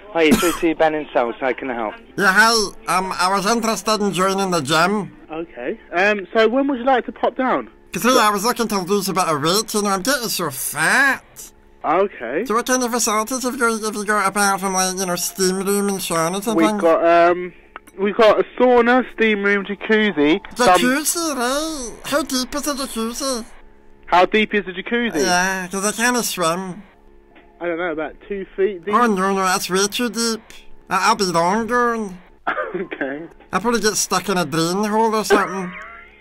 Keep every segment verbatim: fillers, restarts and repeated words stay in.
Hi, it's through to Ben in Sales. How can I help? Yeah, hi. Um, I was interested in joining the gym. Okay. Um, so when would you like to pop down? Because I was looking to lose a bit of weight, you know, I'm getting so fat. Okay. So what kind of facilities have you got, have you got apart from, like, you know, steam room and saunas and We've things? got, um, we've got a sauna, steam room, jacuzzi. Jacuzzi, some... right? How deep is the jacuzzi? How deep is the jacuzzi? Yeah, because I can't swim. I don't know, about two feet deep. Oh, no, no, that's way too deep. I- I'll be long gone. Okay. I'll probably get stuck in a drain hole or something.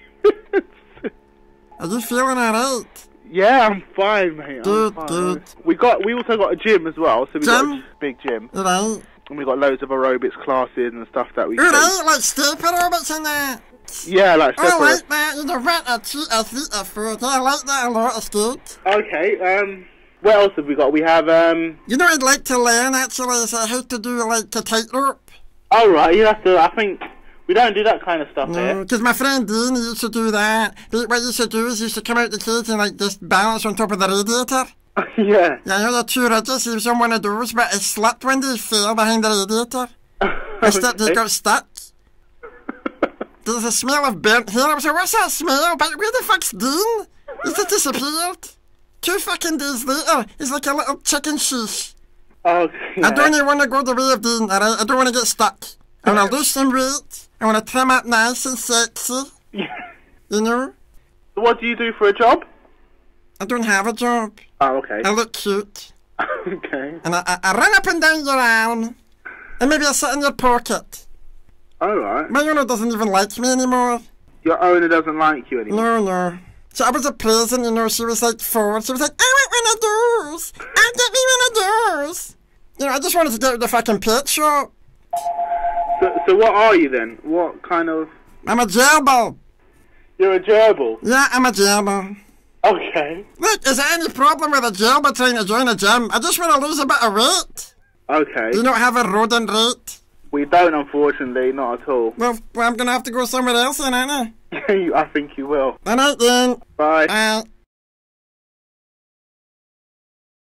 Are you feeling alright? Yeah, I'm fine, mate. Good, I'm fine. good. We got, we also got a gym as well, so we got Gym? a big gym. Right. And we got loads of aerobics classes and stuff that we can. Right, like step aerobics and that. Yeah, like I separate. like that, you know, what a treat, a treat, a food. I like that a lot, it's good. Okay, um, what else have we got? We have, um... You know, I'd like to learn, actually, is uh, how to do, like, a tightrope. Oh, right, you have to, I think, we don't do that kind of stuff No, here. because my friend Dean, he used to do that. He, what he used to do is he used to come out the cage and, like, just balance on top of the radiator. Yeah. Yeah, you know, the two ridges, he was on one of those, but he slipped when he fell behind the radiator. He, st- he got stuck. There's a smell of burnt hair. I was like, what's that smell? But where the fuck's Dean? He's just disappeared. Two fucking days later, he's like a little chicken sheesh. Oh, yeah. I don't even want to go the way of Dean, alright? I don't want to get stuck. I want to lose some weight. I want to trim up nice and sexy. Yeah. You know? What do you do for a job? I don't have a job. Oh, okay. I look cute. Okay. And I, I, I run up and down your arm. And maybe I sit in your pocket. Alright. My owner doesn't even like me anymore. Your owner doesn't like you anymore? No, no. So I was a present, you know, she was like four. She was like, I want one of those. I'll get me one of those. You know, I just wanted to go to the fucking pet shop. So, so what are you then? What kind of... I'm a gerbil. You're a gerbil? Yeah, I'm a gerbil. Okay. Look, is there any problem with a gerbil trying to join a gym? I just want to lose a bit of weight. Okay. Do you not have a rodent rate? We don't, unfortunately, not at all. Well, well I'm going to have to go somewhere else then, aren't I? I think you will. All right then. Bye. Bye.